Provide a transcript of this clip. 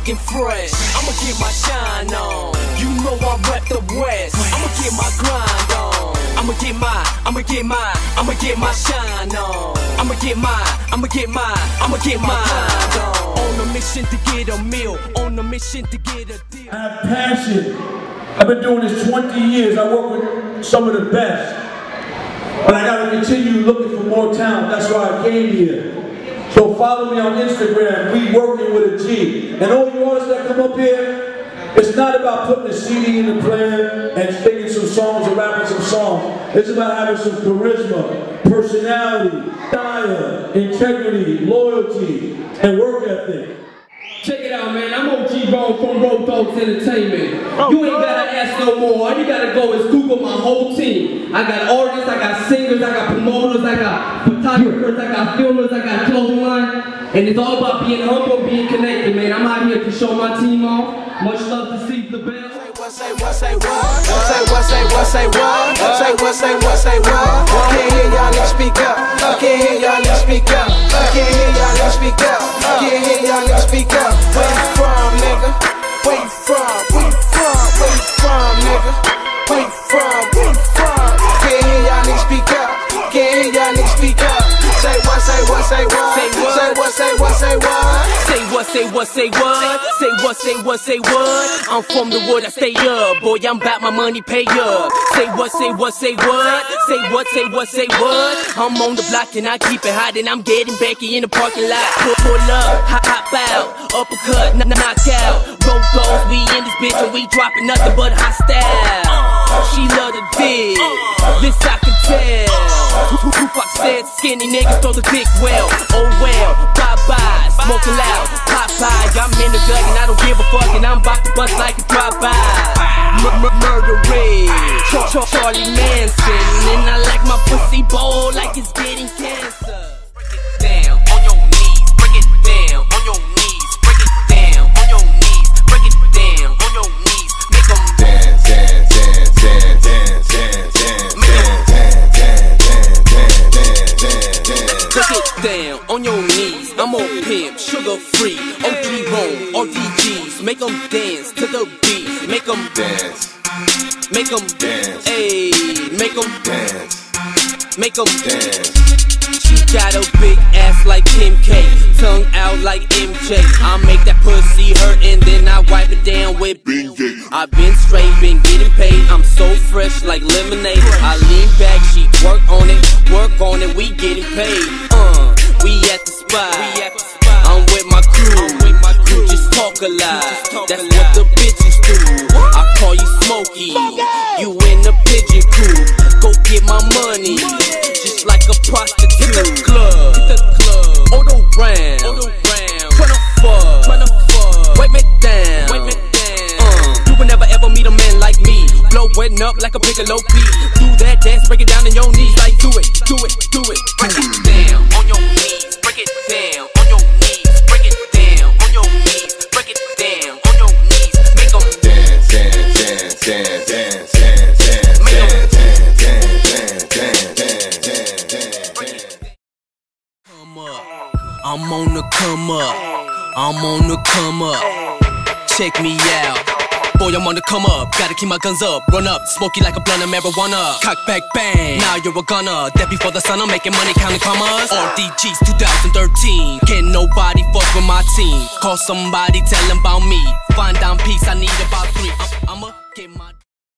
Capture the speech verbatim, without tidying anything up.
looking fresh. I'ma get my shine on. You know I rep the West. I'ma get my grind on. I'ma get my, I'ma get my, I'ma get my shine on. I'ma get my, I'ma get my, I'ma get my grind on. On a mission to get a meal. On a mission to get a deal. I have passion. I've been doing this twenty years. I work with some of the best. But I gotta continue looking for more talent. That's why I came here. So follow me on Instagram, We Working with a G. And all you artists that come up here, it's not about putting a C D in the player and singing some songs or rapping some songs. It's about having some charisma, personality, style, integrity, loyalty, and work ethic. Check it out, man. I'm O G Bone from Road Dogs Entertainment. You ain't gotta ask no more. All you gotta go is Google my whole team. I got artists, I got singers, I got promoters, I got photographers, I got filmers, I got clothing line. And it's all about being humble, being connected, man. I'm out here to show my team off. Much love to Steve the Bell. Say what, say what, say what, say what, say what, say what, say what, say what. Can't hear y'all, let's speak up. Can't hear y'all, let's speak up. Can't hear y'all, let's speak up. Can't hear y'all, let's speak up. Where you from, nigga? Where you from? Where you from? Where you from, nigga? Where you from? Where you from? Can't hear y'all, let's speak up. Can't hear y'all, let's speak up. Say what, say what, say what. Say what, say what, say what. Say what, say what, say what. Say what, say what, say what. I'm from the wood, I stay up. Boy, I'm about my money, pay up. Say what, say what, say what. Say what, say what, say what. I'm on the block and I keep it hot and I'm getting Becky in the parking lot. Pull, pull up, hop, hop out, uppercut, knock out. Road dogs, we in this bitch and we dropping nothing but hot style. She love the dick, this I can tell. Tupac said skinny niggas throw the dick well. Oh well, bye-bye, smoking loud, Popeye. I'm in the gut and I don't give a fuck and I'm about to bust like a drive-by. Murderer, Charlie Manson. And I like my pussy bowl like it's getting cancer. Break it down on your knees, break it down on your knees, break it down on your knees, break it down on your knees. Make them dance, dance, dance, dance, dance, dance, dance. Break it down on your knees. I'm on pimp, sugar free, O G Rome, R D Gs. Make them dance to the beat. Make them dance. Make them dance. Ayy, make them dance. Make them dance. She got a big ass like Kim K, tongue out like M J. I make that pussy hurt and then I wipe it down with Bengay. I been straight, been getting paid. I'm so fresh like lemonade. I lean back, she work on it, work on it. We getting paid. Uh, we at the spot. I'm with my crew. You just talk a lot. That's what the bitches do. I call you Smokey. You in the pigeon coop. Go get my money. Just like a prostitute. Hit the club. Hit the club. Odo Brown. Odo Brown. Tryna fuck. Tryna fuck. Wipe me down. Wipe me down. Uh, you will never ever meet a man like me. Blowing up like a Piccolo P. Do that dance, break it down on your knees. Like do it, do it, do it. Break it down on your knees. Break it down on your knees. Break it down on your knees. Break it down on your knees. Make them dance, dance, dance, dance, dance, dance, dance. Make them dance, dance, dance, dance, dance, dance. Come up, I'm on the come up. I'm on the come up. Check me out. Boy, I'm on the come up, gotta keep my guns up. Run up, smoky like a blunt of marijuana. Cock back, bang, now you're a gunner. That before the sun, I'm making money counting commas. R D Gs twenty thirteen, can't nobody fuck with my team. Call somebody, tell them about me. Find down peace, I need about three. I'm, I'ma get my